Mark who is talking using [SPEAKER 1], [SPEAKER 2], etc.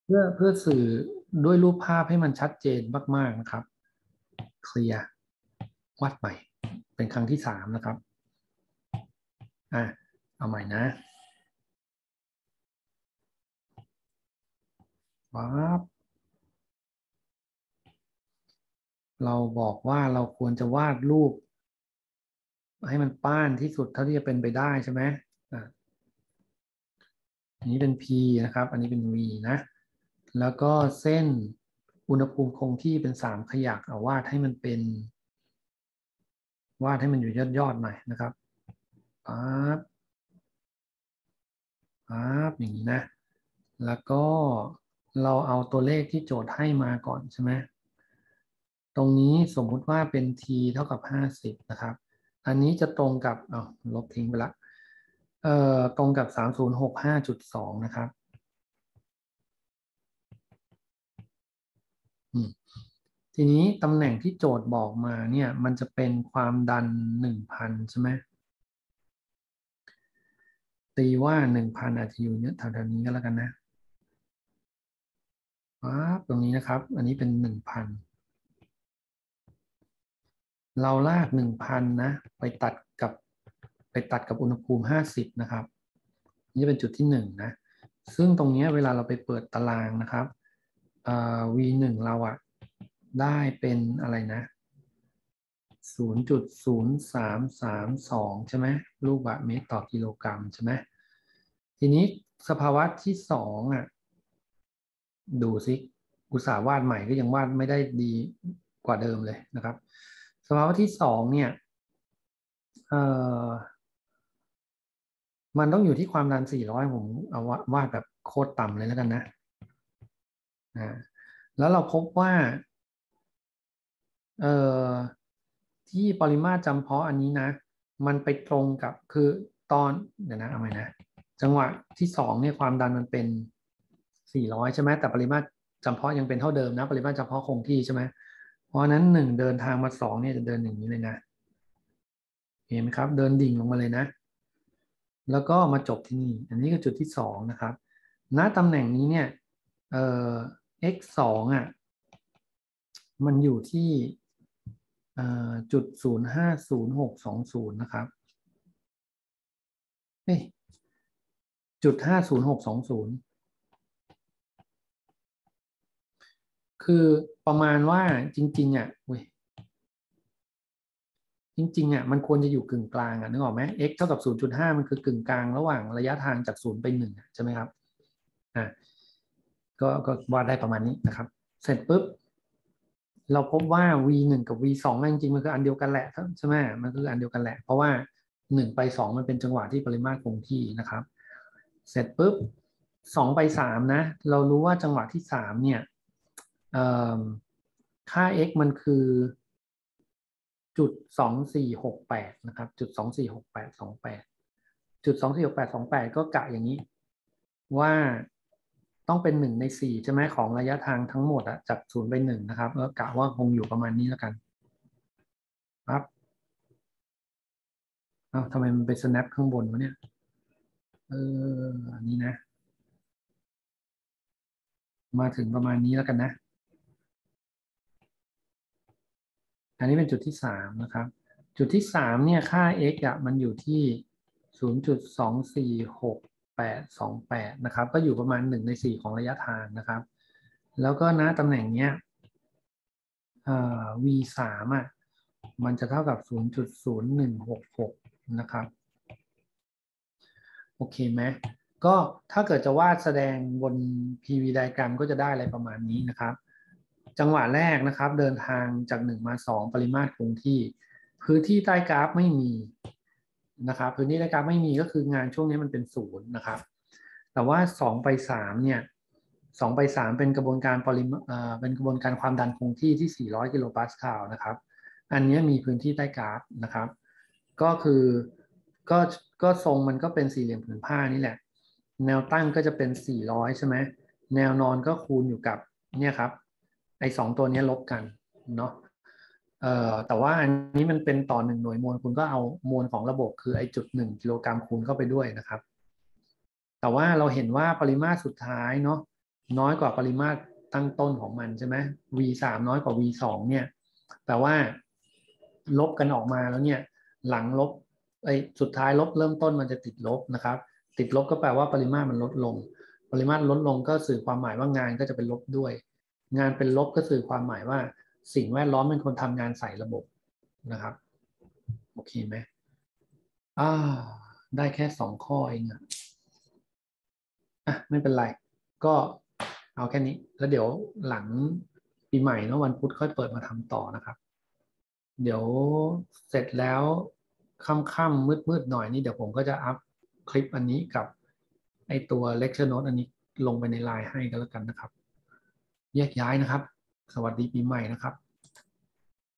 [SPEAKER 1] เพื่อสื่อด้วยรูปภาพให้มันชัดเจนมากๆนะครับเคลียร์วาดใหม่เป็นครั้งที่3นะครับเอาใหม่นะว้าบเราบอกว่าเราควรจะวาดรูปให้มันป้านที่สุดเท่าที่จะเป็นไปได้ใช่ไหมอันนี้เป็น P นะครับอันนี้เป็น V นะแล้วก็เส้นอุณหภูมิคงที่เป็น3ขยักเอาวาดให้มันเป็นวาดให้มันอยู่ยอดหน่อยนะครับปั๊บปั๊บอย่างนี้นะแล้วก็เราเอาตัวเลขที่โจทย์ให้มาก่อนใช่ไหมตรงนี้สมมุติว่าเป็น t เท่ากับ50นะครับอันนี้จะตรงกับลบทิ้งไปละตรงกับ3065.2นะครับทีนี้ตำแหน่งที่โจทย์บอกมาเนี่ยมันจะเป็นความดัน 1,000ใช่ไหมตีว่า 1,000อาจจะอยู่เนี่ยแถวๆนี้ก็แล้วกันนะปั๊บตรงนี้นะครับอันนี้เป็น 1,000เราลาก 1,000นะไปตัดกับอุณหภูมิ50นะครับนี่เป็นจุดที่1นะซึ่งตรงนี้เวลาเราไปเปิดตารางนะครับ V1 เราได้เป็นอะไรนะ0.0332ใช่ไหมลูกบาศก์เมตรต่อกิโลกรัมใช่ไหมทีนี้สภาวะที่2ดูสิอุตสาห์วาดใหม่ก็ยังวาดไม่ได้ดีกว่าเดิมเลยนะครับสภาวะที่2เนี่ยมันต้องอยู่ที่ความดัน400ผมเอาวาดแบบโคตรต่ำเลยแล้วกันนะแล้วเราพบว่าที่ปริมาตรจำเพาะอันนี้นะมันไปตรงกับคือตอนเดี๋ยวนะเอาใหม่นะจังหวะที่2เนี่ยความดันมันเป็น400ใช่ไหมแต่ปริมาตรจำเพาะยังเป็นเท่าเดิมนะปริมาตรจำเพาะคงที่ใช่ไหมเพราะนั้น1เดินทางมา2เนี่ยจะเดินอย่างนี้เลยนะเห็นไหมครับเดินดิ่งลงมาเลยนะแล้วก็มาจบที่นี่อันนี้คือจุดที่2นะครับณตำแหน่งนี้เนี่ยเอ่อ x 2มันอยู่ที่จุด0.50620นะครับเอ้ยจุด50620คือประมาณว่าจริงๆเว้ยจริงๆมันควรจะอยู่กึ่งกลางนึกออกไหม x เท่ากับ0.5มันคือกึ่งกลางระหว่างระยะทางจาก0ไป1ใช่ไหมครับอ่าก็วาดได้ประมาณนี้นะครับเสร็จปุ๊บเราพบว่า v1 กับ v2 จริงๆมันคืออันเดียวกันแหละใช่ไหมมันคืออันเดียวกันแหละเพราะว่า1ไป2มันเป็นจังหวะที่ปริมาตรคงที่นะครับเสร็จปุ๊บ2ไป3นะเรารู้ว่าจังหวะที่3เนี่ยค่า x มันคือ0.2468นะครับ0.2468280.246828ก็กะอย่างนี้ว่าต้องเป็น1/4ใช่ไหมของระยะทางทั้งหมดจาก0ไป1นะครับแล้วกะว่าคงอยู่ประมาณนี้แล้วกันครับทำไมมันไป snap ข้างบนวะเนี่ยอันนี้นะมาถึงประมาณนี้แล้วกันนะอันนี้เป็นจุดที่3นะครับจุดที่3เนี่ยค่า x มันอยู่ที่0.246828นะครับก็อยู่ประมาณ1/4ของระยะทางนะครับแล้วก็ณตำแหน่งเนี้ยV3มันจะเท่ากับ0.0166นะครับโอเคไหมก็ถ้าเกิดจะวาดแสดงบน PV diagram ก็จะได้อะไรประมาณนี้นะครับจังหวะแรกนะครับเดินทางจาก1มา2ปริมาตรคงที่พื้นที่ใต้กราฟไม่มีนะครับพื้นที่ใต้กราฟไม่มีก็คืองานช่วงนี้มันเป็น0นะครับแต่ว่า2ไป3เนี่ย2ไป3เป็นกระบวนการเป็นกระบวนการความดันคงที่ที่400กิโลปาสคาลนะครับอันนี้มีพื้นที่ใต้กราฟนะครับก็คือก็ก็ทรงมันก็เป็นสี่เหลี่ยมผืนผ้านี่แหละแนวตั้งก็จะเป็น400ใช่ไหมแนวนอนก็คูณอยู่กับเนี่ยครับไอ้2ตัวนี้ลบกันเนาะแต่ว่าอันนี้มันเป็นต่อ1หน่วยมวลคุณก็เอามวลของระบบคือไอ้จุด1กิโลกรัมคูณเข้าไปด้วยนะครับแต่ว่าเราเห็นว่าปริมาตรสุดท้ายเนาะน้อยกว่าปริมาตรตั้งต้นของมันใช่ไหม v3 น้อยกว่า v2 เนี่ยแปลว่าลบกันออกมาแล้วเนี่ยหลังลบสุดท้ายลบเริ่มต้นมันจะติดลบนะครับติดลบก็แปลว่าปริมาตรมันลดลงปริมาตรลดลงก็สื่อความหมายว่างานก็จะเป็นลบด้วยงานเป็นลบก็สื่อความหมายว่าสิ่งแวดล้อมเป็นคนทำงานใส่ระบบนะครับโอเคไหมอ่าได้แค่2 ข้อเองไม่เป็นไรก็เอาแค่นี้แล้วเดี๋ยวหลังปีใหม่เนาะวันพุธค่อยเปิดมาทำต่อนะครับเดี๋ยวเสร็จแล้วค่ำๆมืดๆหน่อยนี่เดี๋ยวผมก็จะอัพคลิปอันนี้กับไอตัว lecture note อันนี้ลงไปในไลน์ให้กันแล้วกันนะครับแยกย้ายนะครับสวัสดีปีใหม่นะครับ